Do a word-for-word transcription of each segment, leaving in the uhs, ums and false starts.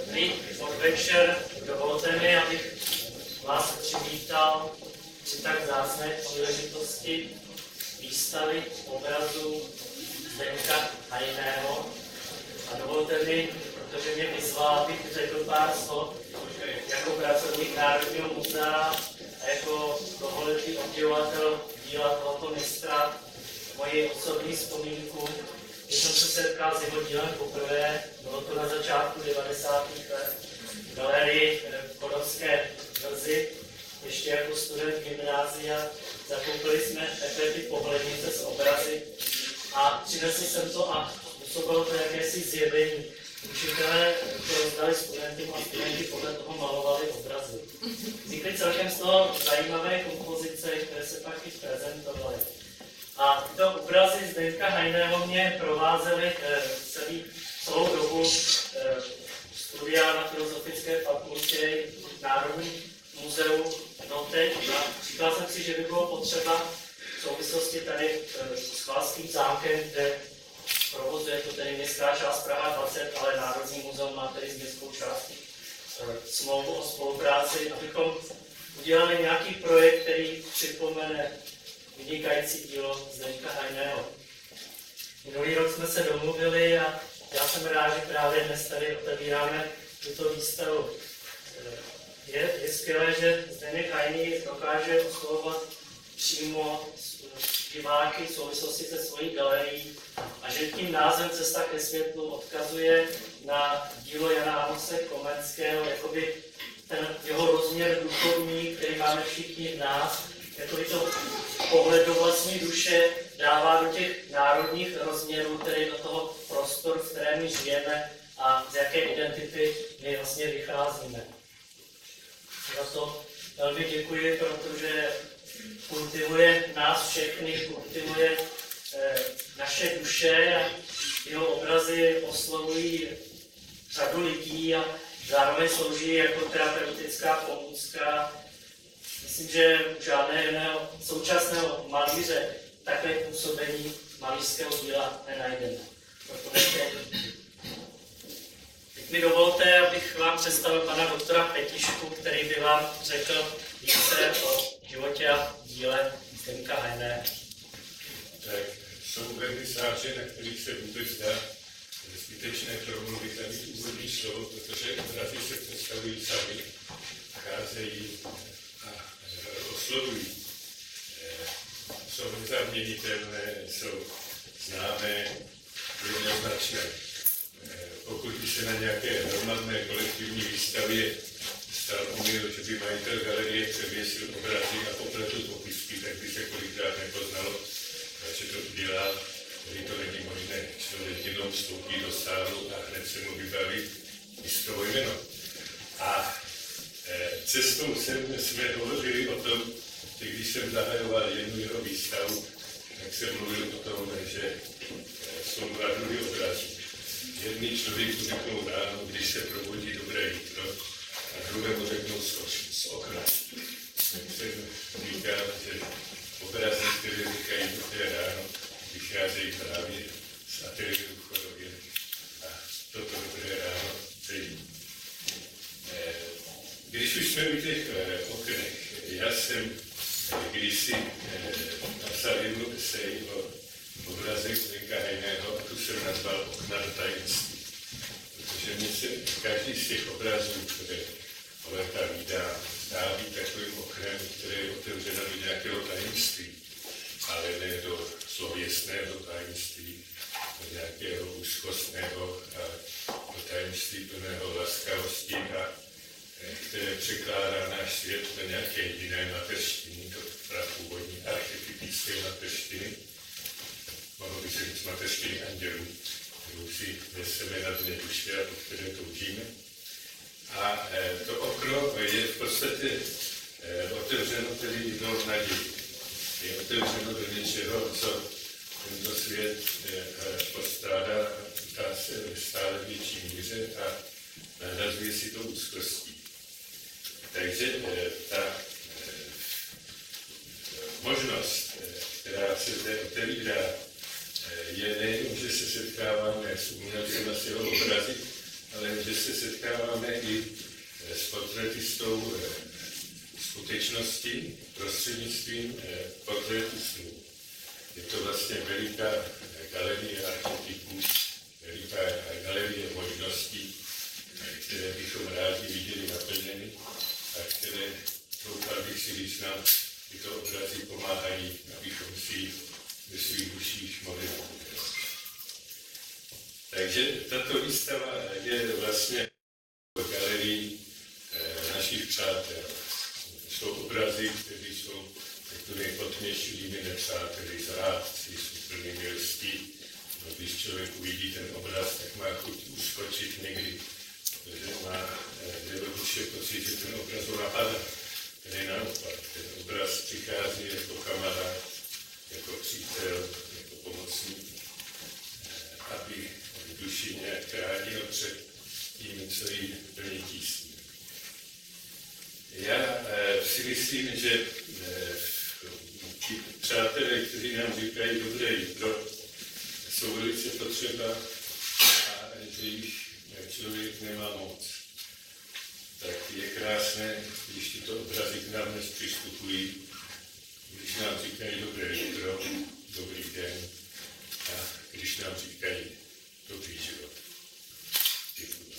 Dobrý podvečer, dovolte mi, abych vás přivítal při tak vzácné příležitosti výstavy obrazů Zdeňka Hajného. A dovolte mi, protože mě vyzval, abych řekl pár slov jako pracovník Národního muzea a jako dlouholetý obdivovatel díla tohoto mistra moji osobní vzpomínku. Když jsem se setkal s jeho dílem poprvé, bylo to na začátku devadesátých let v galerii v Kodovské Brzy, ještě jako student gymnázia. Zakoupili jsme takové ty pohlednice z obrazy a přinesl jsem to a způsobilo to jakési zjevení. Učitelé to rozdali studentům a studenti podle toho malovali obrazy. Vznikly celkem z toho zajímavé kompozice, které se pak i prezentovaly. A tyto obrazy Zdeňka Hajného mě provázely celý, celou dobu studia na Filozofické fakultě v Národním muzeu doteď. A říkal jsem si, že by bylo potřeba v souvislosti tady s Chvalským zámkem, kde provozuje to tedy městská část Praha dvacet, ale Národní muzeum má tedy s městskou částí smlouvu o spolupráci, abychom udělali nějaký projekt, který připomene vynikající dílo Zdeňka Hajného. Minulý rok jsme se domluvili a já jsem rád, že právě dnes tady otevíráme tuto výstavu. Je, je skvělé, že Zdeněk Hajný dokáže oslovovat přímo diváky v souvislosti se svojí galerií a že tím názvem Cesta ke světlu odkazuje na dílo Jana Amose Komenského, jakoby ten jeho rozměr duchovní, který máme všichni v nás, jakoby to pohled do vlastní duše dává do těch národních rozměrů, tedy do toho prostoru, v kterém my žijeme a z jaké identity my vlastně vycházíme. Za to velmi děkuji, protože kultivuje nás všechny, kultivuje eh, naše duše a jeho obrazy oslovují řadu lidí a zároveň slouží jako terapeutická pomůcka. Myslím, že u žádného jiného současného malíře takové působení malířského díla nenajdeme. Protože teď mi dovolte, abych vám představil pana doktora Petišku, který by vám řekl více o životě a díle Zdeňka Hajného. Tak jsou vernisáže, na kterých se vůbec dá zbytečné promluvit a mít úvodní slovo, protože obrazy se představují sami, cházejí a oslovují. Jsou nezaměnitelné, jsou známé, jednoznačné. Pokud by se na nějaké hromadné kolektivní výstavě stal omyl, že by majitel galerie převěsil obrazy a popletl popisky, tak by se kolikrát nepoznalo, že to udělá, když to není možné. Člověk jenom vstoupí do sálu a hned se mu vybaví místovo jméno. A e, cestou sem jsme hovořili o tom, že když jsem zahajoval jednu jeho výstavu, tak jsem mluvil o tom, že e, jsou dva druhy obrazů. Jedný člověk mu řeknou ráno, když se probudí dobré jítro, a druhému řeknou z okna. Tak jsem říkal, že obrazy, které říkají dobré ráno, vycházejí právě z ateliéru v Chodově. A toto dobré ráno cejí. Když už jsme u těch oknech, já jsem kdysi napsal jednu esej o obrazech Zdeňka Hajného a tu jsem nazval Okna do tajemství. Protože mně se každý z těch obrazů, které Oleta vydá, zdá být takovým oknem, které je otevřeno do nějakého tajemství, ale ne do slověstného tajemství, do nějakého úzkostného a do tajemství plného laskavosti, a které překládá náš svět do nějaké jiné mateřštiny, do prapůvodní archetypické mateřštiny. Mohlo by se říct mateřštiny andělů, kterou si neseme na dně duše a po které toužíme. A to okno je v podstatě otevřeno tedy jednou naději. Je otevřeno do něčeho, co tento svět postrádá, dá se ve stále větší míře a nahrazuje si to úzkostí. Takže ta možnost, která se zde otevírá, je nejenom, že se setkáváme s umělcem a s jeho obrazy, ale že se setkáváme i s portrétistou skutečnosti prostřednictvím portrétistů. Je to vlastně veliká galerie archetypů, veliká galerie možností, které bychom rádi viděli naplněny a které, doufal bych si, když nám tyto obrazy pomáhají, abychom si ve svých duších mohli naplňovat. Takže tato výstava je vlastně v galerii našich přátel. Jsou obrazy, které jsou některé odměšilými nepřáteli, zrádci, s úplnými lstí. No, když člověk uvidí ten obraz, tak má chuť uskočit někdy, protože má jednoduše pocit, že ten obraz ho napadá. Ten je naopak. Ten obraz přichází jako kamarád, jako přítel, jako pomocník, aby v duši nějak chránil před tím, co jí plní tísní. Já si myslím, že ti přátelé, kteří nám říkají dobré jitro, jsou velice potřeba a že jich člověk nemá moc. Tak je krásné, když tyto obrazy k nám dnes přistupují, když nám říkají dobré jitro, dobrý den a když nám říkají dobrý život. Děkuji.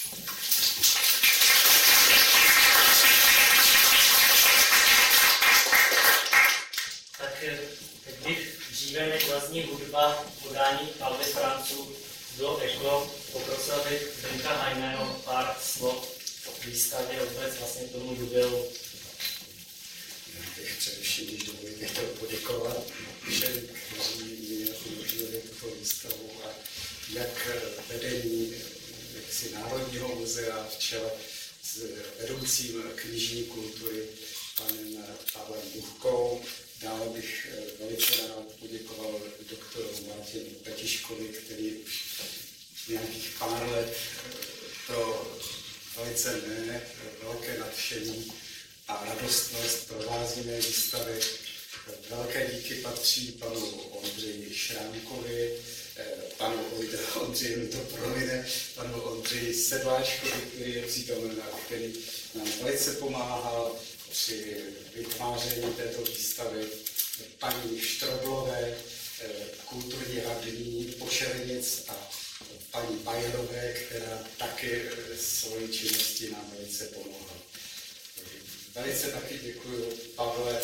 Tak teď bych dříve, než zazní hudba podání Alvy Franců do Eko, poprosil bych Zdenka Hajného pár slov v výstavě vůbec vlastně tomu jubileu. Já bych především, když dovolíte, chtěl poděkovat všem, kteří mi umožnili tuto výstavu a jak vedení jaksi Národního muzea v čele s vedoucím knižní kultury panem Pavlem Buchkou. Dále bych velice rád poděkoval doktoru Martinu Petiškovi, který už nějakých pár let pro velice ne, velké nadšení a radostnost provází mé výstavy. Velké díky patří panu Ondřeji Šrámkovi, panu Ondřeji, mi to promine, panu Ondřeji Sedláčkovi, který je přítomen a který nám velice pomáhá při vytváření této výstavy, paní Štroblové, kulturní radní Počernic a paní Bajerové, která taky svojí činnosti nám velice pomohla. Velice taky děkuji Pavle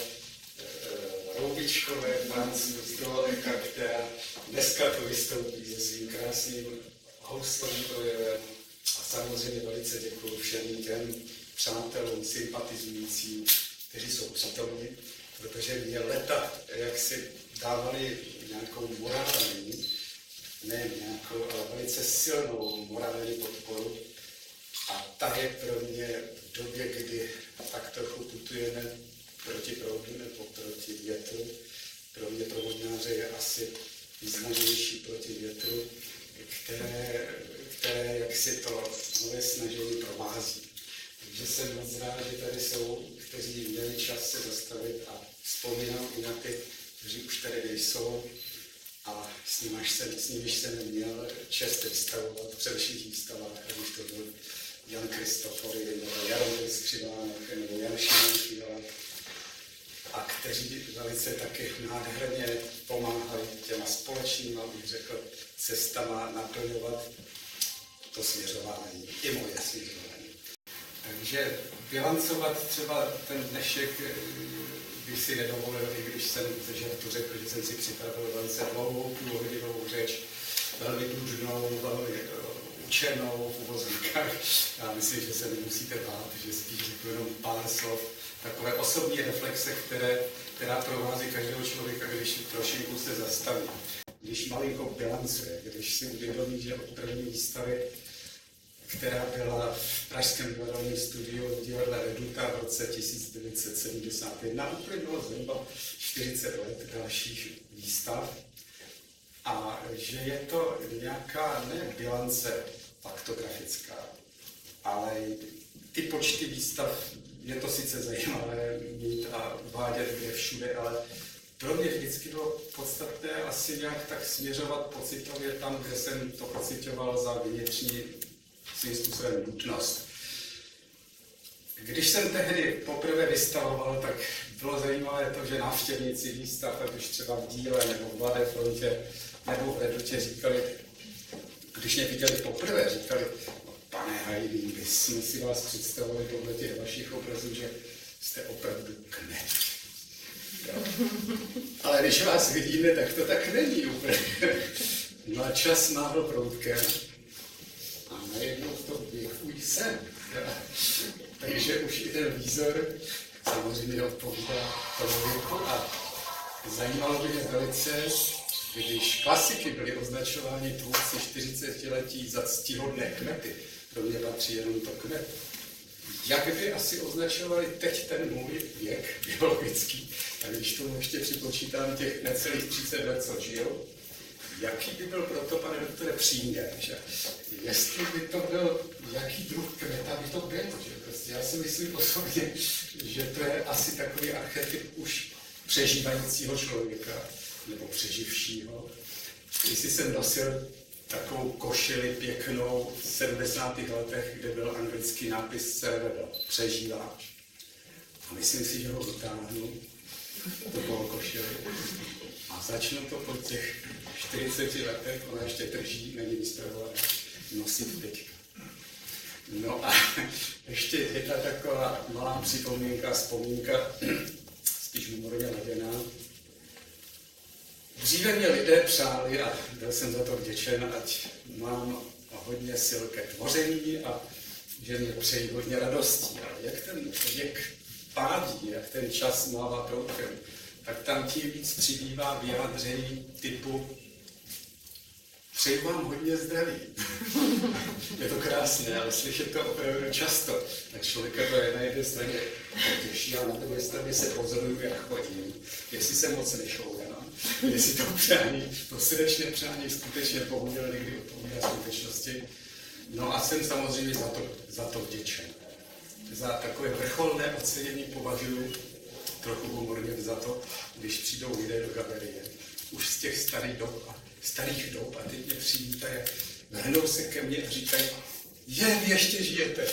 Roubičkové, francouzská, která dneska to vystoupí se svým krásným houslovým projevem. A samozřejmě velice děkuji všem těm přátelům, sympatizujícím, kteří jsou přítomni, protože mě leta, jak si dávali nějakou morální, ne nějakou, ale velice silnou morální podporu. A ta je pro mě v době, kdy tak trochu putujeme proti proudu nebo proti větru, pro mě pro vodňáře je asi významnější proti větru, které, které jak si to nové snažení provází. Takže jsem moc rád, že tady jsou, kteří měli čas se zastavit a vzpomínám i na ty, kteří už tady nejsou a s nimiž jsem, s nimiž jsem měl čest vystavovat, především výstavách, ať už to byl Jan Kristofory, nebo Jaromír Skřivánek, nebo Jan Šimon Šívalek, a kteří velice taky nádherně pomáhali těma společnýma, bych řekl, cestama naplňovat to směřování, i moje směřování. Takže bilancovat třeba ten dnešek bych si nedovolil, i když jsem ze žertu řekl, že jsem si připravil velice dlouhou půlhodinovou řeč, velmi dlužnou, velmi učenou v uvozovkách. Já myslím, že se nemusíte bát, že spíš řeknu jenom pár slov, takové osobní reflexe, které, která provází každého člověka, když trošinku se zastaví. Když malinko bilancuje, když si uvědomí, že od první výstavy, která byla v pražském divadelním studiu v divadle Reduta v roce tisíc devět set sedmdesát jedna, uplynulo zhruba čtyřicet let dalších výstav. A že je to nějaká ne bilance faktografická, ale ty počty výstav, je to sice zajímavé mít a uvádět kde všude, ale pro mě vždycky bylo podstatné asi nějak tak směřovat pocitově tam, kde jsem to pocitoval za vnitřní svým způsobem nutnost. Když jsem tehdy poprvé vystavoval, tak bylo zajímavé to, že návštěvníci výstav, ať už třeba v Díle nebo v Mladé frontě nebo v Redutě říkali, když mě viděli poprvé, říkali, no, pane Hajdý, my jsme si vás představovali podle těch vašich obrazů, že jste opravdu kmet. Jo. Ale když vás vidíme, tak to tak není úplně. No a čas mával proutkem a najednou to běhují sem. Takže už i ten výzor samozřejmě odpovídá tomu věku a zajímalo by mě velice, když klasiky byly označováni tvůrci čtyřicetiletí za ctihodné kmety, pro mě patří jenom to kmet, jak by asi označovali teď ten můj věk biologický, a když tomu ještě připočítám těch necelých třicet let, co žil, jaký by byl proto, pane doktore, příměr, že jestli by to byl, jaký druh kmeta by to byl, že prostě já si myslím osobně, že to je asi takový archetyp už přežívajícího člověka, nebo přeživšího. Jestli jsem nosil takovou košili pěknou v sedmdesátých letech, kde byl anglický nápis Survival, přežíváč. A myslím si, že ho vytáhnu do toho košili. A začnu to po těch čtyřiceti letech, ona ještě drží, není vyspravovaná, nosit teďka. No a ještě jedna taková malá připomínka, vzpomínka, spíš humorně laděná. Dříve mě lidé přáli, a byl jsem za to vděčen, ať mám hodně sil ke tvoření a že mě přejí hodně radostí. Ale jak ten věk pádí, jak ten čas mává proutkem, tak tam tím víc přibývá vyjádření typu přeju vám hodně zdraví. Je to krásné, ale slyšet to opravdu často. Tak člověka to je na jedné straně potěší, a na druhé straně se pozoruju, jak chodím, jestli se moc nešourám, jestli to přání, to srdečné přání skutečně bohužel někdy odpovídá skutečnosti. No a jsem samozřejmě za to, za to vděčen. Za takové vrcholné ocenění považuji trochu humorně za to, když přijdou lidé do galerie, už z těch starých dob a starých dob a teď mě přivítají, hrnou se ke mně a říkají, je, vy ještě žijete.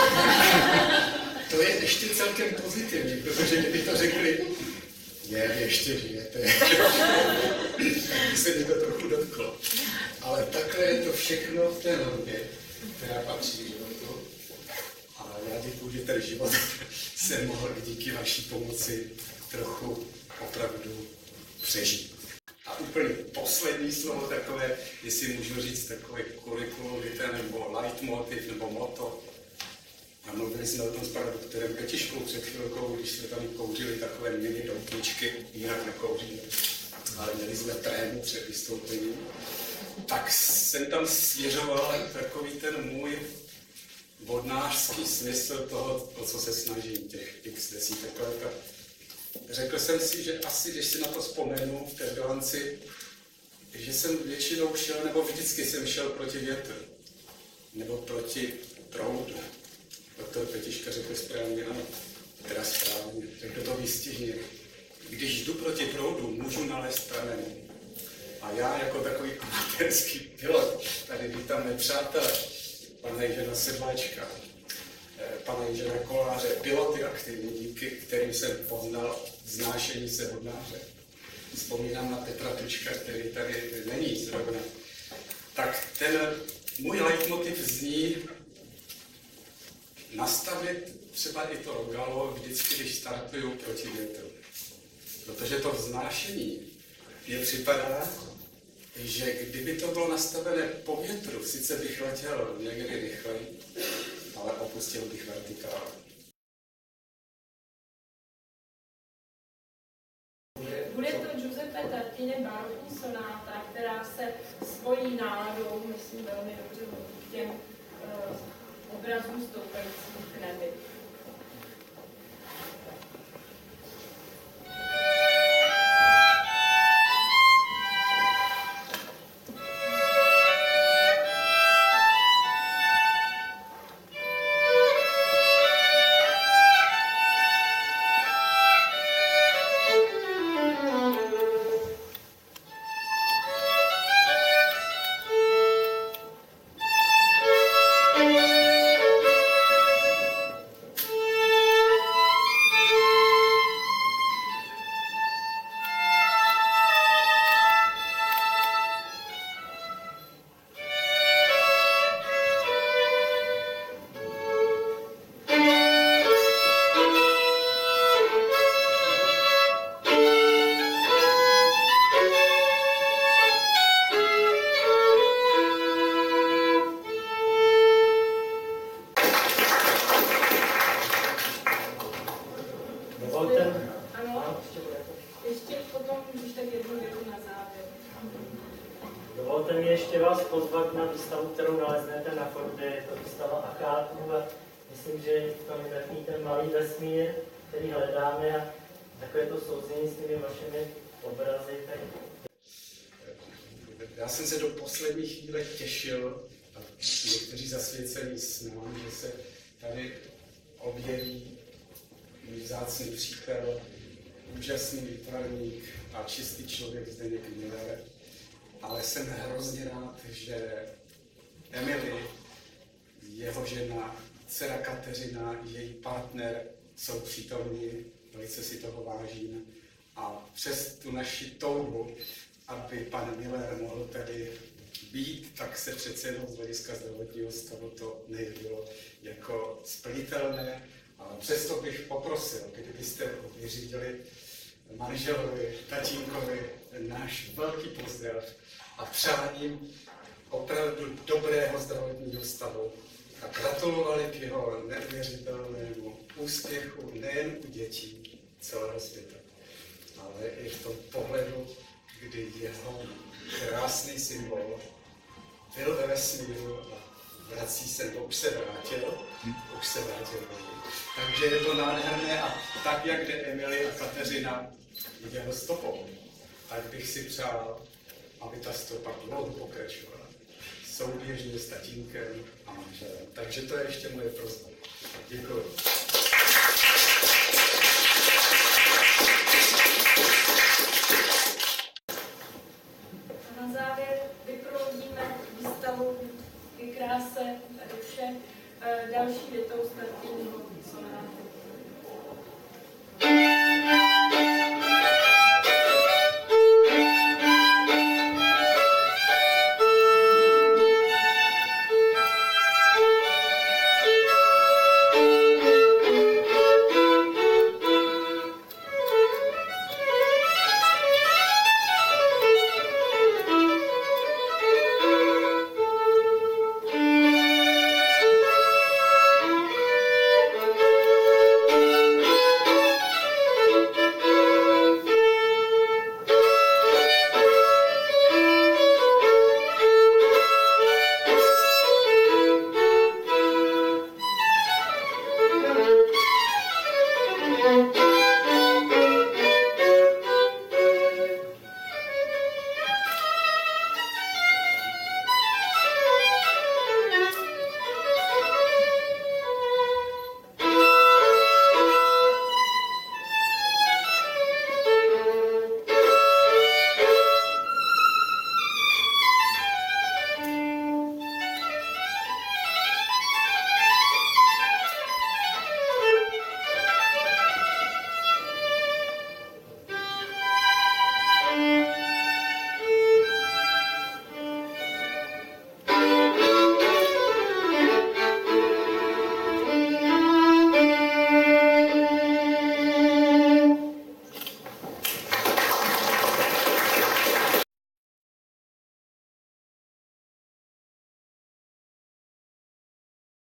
To je ještě celkem pozitivní, protože kdyby to řekli, je, vy ještě žijete, tak by se mi to trochu dotklo. Ale takhle je to všechno v té normě, která patří životu. A já děkuji, že ten život jsem mohl díky vaší pomoci trochu opravdu přežít. A úplně poslední slovo takové, jestli můžu říct, takové kurikulum vitae nebo leitmotiv nebo motto. A mluvili jsme o tom s panem doktorem Petiškou před chvilkou, když jsme tam kouřili takové mini doutničky, jinak nekouříme, ale měli jsme trému před vystoupením. Tak jsem tam svěřoval takový ten můj vodnářský smysl toho, o co se snažím, těch x desítek let. Řekl jsem si, že asi, když si na to vzpomenu v té bilanci, že jsem většinou šel, nebo vždycky jsem šel proti větru, nebo proti proudu. Doktor Petiška řekl správně, ano, teda správně, řekl to výstižně. Když jdu proti proudu, můžu nalézt pramen. A já jako takový amatérský pilot, tady vítám nepřátelé, pana Jižena Sedláčka, pana Jižena Koláře, piloty aktivní, díky kterým jsem poznal vznášení se vodnáře. Vzpomínám na Petra Tučka, který tady není zrovna. Tak ten můj leitmotiv zní nastavit třeba i to rogalo vždycky, když startuju proti větru. Protože to vznášení mě připadá, že kdyby to bylo nastavené po větru, sice bych letěl někdy rychleji, ale opustil bych vertikálu. Bude to Giuseppe Tartine barokní sonáta, která se svojí náladou, myslím, velmi dobře k těm uh, obrazům stoupajícím k nebi. Thank you. dovolte mi ještě vás pozvat na výstavu, kterou naleznete na chodbě. Je to výstava Achátů a myslím, že tam je takový ten malý vesmír, který hledáme a takové to souzení s těmi vašimi obrazy. Tak... Já jsem se do poslední chvíle těšil, a někteří zasvěcení s námi, že se tady objeví můj vzácný přítel, úžasný výtvarník a čistý člověk Zdeněk Miller. Ale jsem hrozně rád, že Emily, jeho žena, dcera Kateřina, její partner jsou přítomní, velice si toho vážím. A přes tu naši touhu, aby pan Miller mohl tady být, tak se přece jenom z hlediska zdravotního stavu to nejevilo jako splnitelné. Ale přesto bych poprosil, kdybyste vyřídili manželovi, tatínkovi náš velký pozdrav a přáním opravdu dobrého zdravotního stavu a gratulovali k jeho neuvěřitelnému úspěchu nejen u dětí celého světa, ale i v tom pohledu, kdy jeho krásný symbol byl ve vesmíru a vrací se, nebo už se vrátil, už se vrátil. Takže je to nádherné a tak, jak jde Emily a Kateřina jeho stopou, tak bych si přál, aby ta stopa dlouho pokračovala. Souběžně s tatínkem a manželem. Takže to je ještě moje prosba. Děkuji. A na závěr vyprovodíme výstavu ke kráse tady vše další větou z Tartiniho sonáty.